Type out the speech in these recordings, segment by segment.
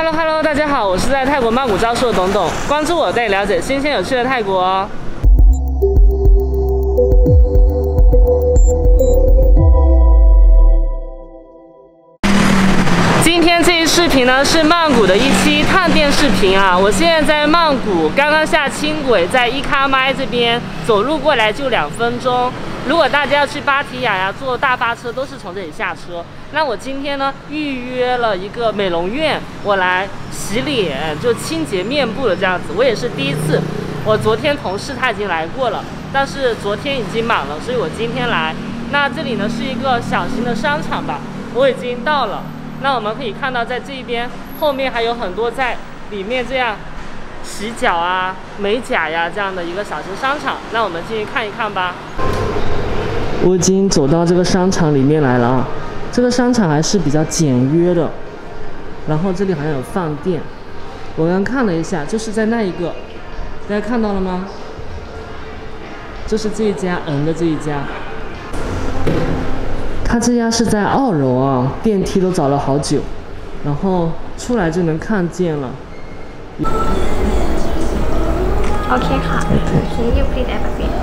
Hello， 大家好，我是在泰国曼谷招数的董董，关注我带你了解新鲜有趣的泰国哦。今天这一视频呢是曼谷的一期探店视频啊，我现在在曼谷，刚刚下轻轨，在伊卡麦这边走路过来就2分钟。如果大家要去芭提雅呀，坐大巴车都是从这里下车。那我今天呢预约了一个美容院，我来洗脸，就清洁面部的这样子。我也是第一次，我昨天同事他已经来过了，但是昨天已经满了，所以我今天来。那这里呢是一个小型的商场吧，我已经到了。那我们可以看到，在这边后面还有很多在里面这样洗脚啊、美甲呀这样的一个小型商场。那我们进去看一看吧。我已经走到这个商场里面来了啊，这个商场还是比较简约的。然后这里好像有饭店，我刚看了一下，就是在那一个，大家看到了吗？就是这一家的这一家。他这家是在2楼啊，电梯都找了好久，然后出来就能看见了。 OK ค่ะ Can you please add a bit?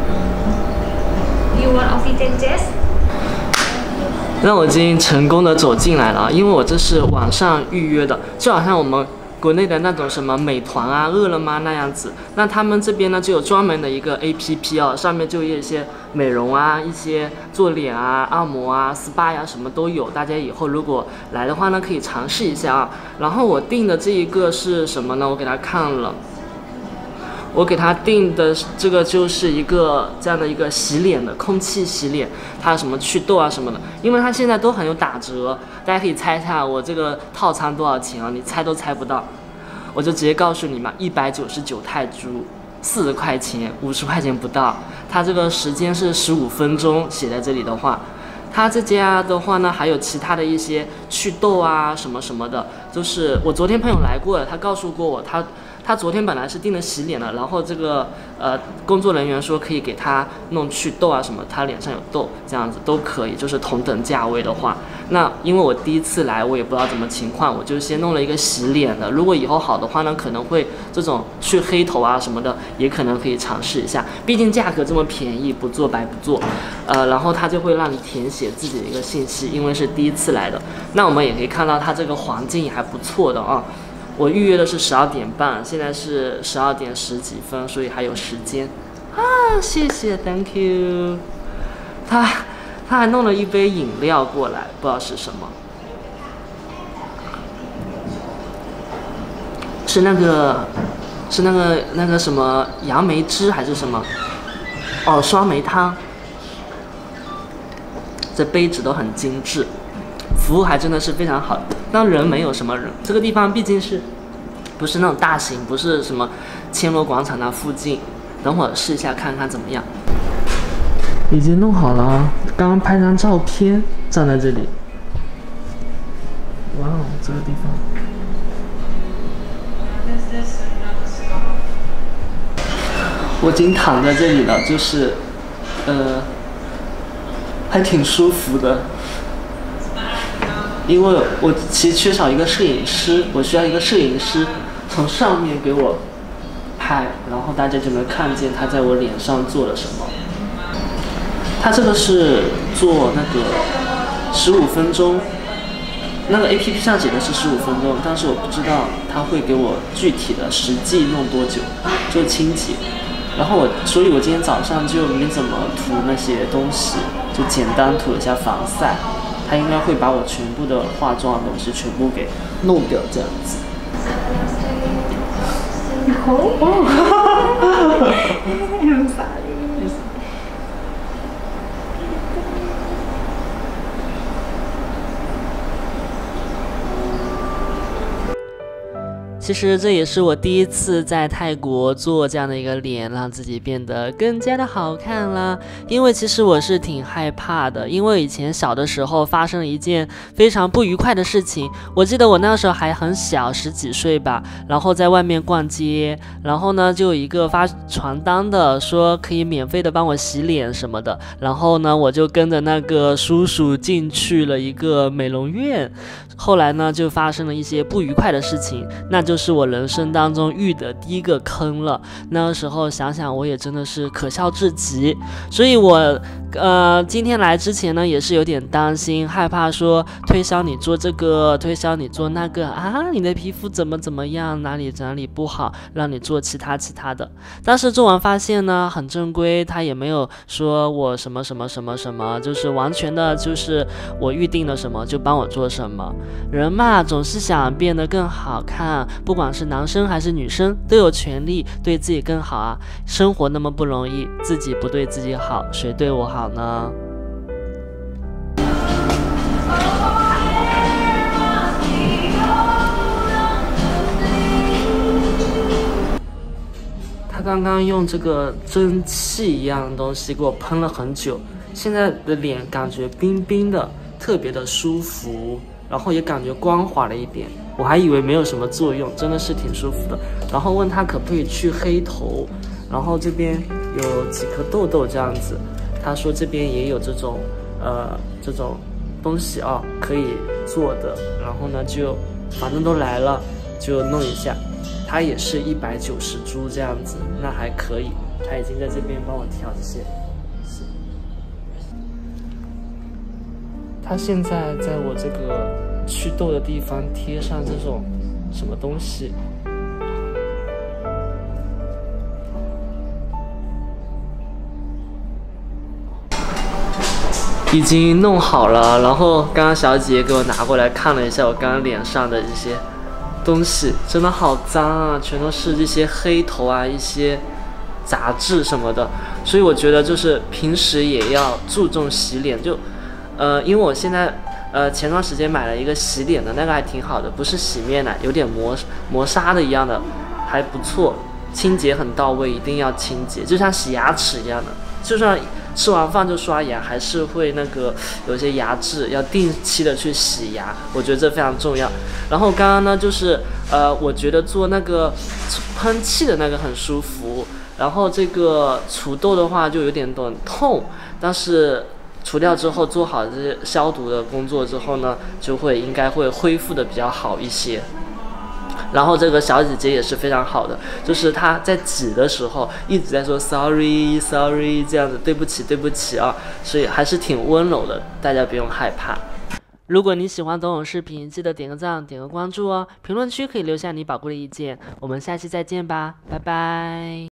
You want oxygen test? 那我已经成功的走进来了，因为我这是网上预约的，就好像我们国内的那种什么美团啊、饿了么那样子。那他们这边呢就有专门的一个 APP 哦，上面就有一些美容啊、一些做脸啊、按摩啊、SPA 呀，什么都有。大家以后如果来的话呢，可以尝试一下啊。然后我订的这一个是什么呢？我给他看了。我给他订的这个就是一个这样的一个洗脸的空气洗脸，它有什么祛痘啊什么的，因为它现在都很有打折，大家可以猜一下我这个套餐多少钱啊？你猜都猜不到，我就直接告诉你嘛，199泰铢，40块钱，50块钱不到。它这个时间是15分钟，写在这里的话。他这家的话呢，还有其他的一些祛痘啊什么什么的，就是我昨天朋友来过了，他告诉过我，他昨天本来是订的洗脸的，然后这个工作人员说可以给他弄祛痘啊什么，他脸上有痘这样子都可以，就是同等价位的话，那因为我第一次来，我也不知道怎么情况，我就先弄了一个洗脸的，如果以后好的话呢，可能会这种去黑头啊什么的，也可能可以尝试一下，毕竟价格这么便宜，不做白不做，然后他就会让你填写自己的一个信息，因为是第一次来的。那我们也可以看到它这个环境也还不错的啊。我预约的是12点半，现在是12点10几分，所以还有时间啊！谢谢 ，Thank you。他还弄了一杯饮料过来，不知道是什么，是那个什么杨梅汁还是什么？哦，双梅汤。这杯子都很精致。服务还真的是非常好，但人没有什么人。这个地方毕竟是不是那种大型，不是什么千罗广场那附近。等会儿试一下看看怎么样。已经弄好了啊，刚刚拍张照片，站在这里。哇哦，这个地方。我已经躺在这里了，就是还挺舒服的。因为我其实缺少一个摄影师，我需要一个摄影师从上面给我拍，然后大家就能看见他在我脸上做了什么。他这个是做那个15分钟，那个 APP 上写的是15分钟，但是我不知道他会给我具体的实际弄多久，就清洁。然后所以我今天早上就没怎么涂那些东西，就简单涂了一下防晒。他应该会把我全部的化妆的东西全部给弄掉，这样子。其实这也是我第一次在泰国做这样的一个脸，让自己变得更加的好看啦。因为其实我是挺害怕的，因为以前小的时候发生了一件非常不愉快的事情。我记得我那时候还很小，10几岁吧，然后在外面逛街，然后呢就有一个发传单的说可以免费的帮我洗脸什么的，然后呢我就跟着那个叔叔进去了一个美容院， 后来呢，就发生了一些不愉快的事情，那就是我人生当中遇的第一个坑了。那个时候想想，我也真的是可笑至极。所以我今天来之前呢，也是有点担心，害怕说推销你做这个，推销你做那个啊，你的皮肤怎么样，哪里不好，让你做其他的。但是做完发现呢，很正规，他也没有说我什么，就是完全的，就是我预定了什么就帮我做什么。人嘛，总是想变得更好看，不管是男生还是女生，都有权利对自己更好啊。生活那么不容易，自己不对自己好，谁对我好呢？他刚刚用这个蒸汽一样的东西给我喷了很久，现在的脸感觉冰冰的，特别的舒服，然后也感觉光滑了一点。我还以为没有什么作用，真的是挺舒服的。然后问他可不可以去黑头，然后这边有几颗痘痘这样子，他说这边也有这种东西啊，可以做的。然后呢，就反正都来了，就弄一下。他也是190铢这样子，那还可以。他已经在这边帮我调这些。他现在在我这个祛痘的地方贴上这种什么东西，已经弄好了。然后刚刚小姐给我拿过来看了一下我刚刚脸上的这些东西，真的好脏啊，全都是这些黑头啊，一些杂质什么的。所以我觉得就是平时也要注重洗脸，就因为我现在前段时间买了一个洗脸的那个还挺好的，不是洗面奶，有点磨砂的一样的，还不错，清洁很到位，一定要清洁，就像洗牙齿一样的，就算吃完饭就刷牙，还是会那个有些牙质要定期的去洗牙，我觉得这非常重要。然后刚刚呢，就是我觉得做那个喷气的那个很舒服，然后这个除痘的话就有点痛，但是除掉之后做好这些消毒的工作之后呢，应该会恢复的比较好一些。然后这个小姐姐也是非常好的，就是她在挤的时候一直在说 sorry 这样子，对不起啊，所以还是挺温柔的，大家不用害怕。如果你喜欢董永视频，记得点个赞，点个关注哦。评论区可以留下你宝贵的意见，我们下期再见吧，拜拜。